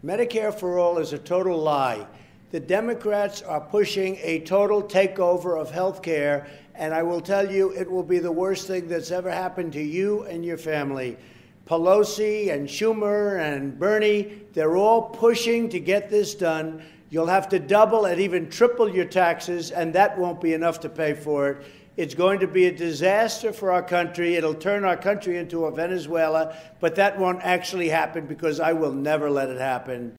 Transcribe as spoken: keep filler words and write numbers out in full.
Medicare for all is a total lie. The Democrats are pushing a total takeover of health care, and I will tell you it will be the worst thing that's ever happened to you and your family. Pelosi and Schumer and Bernie, they're all pushing to get this done. You'll have to double and even triple your taxes, and that won't be enough to pay for it. It's going to be a disaster for our country. It'll turn our country into a Venezuela, but that won't actually happen because I will never let it happen.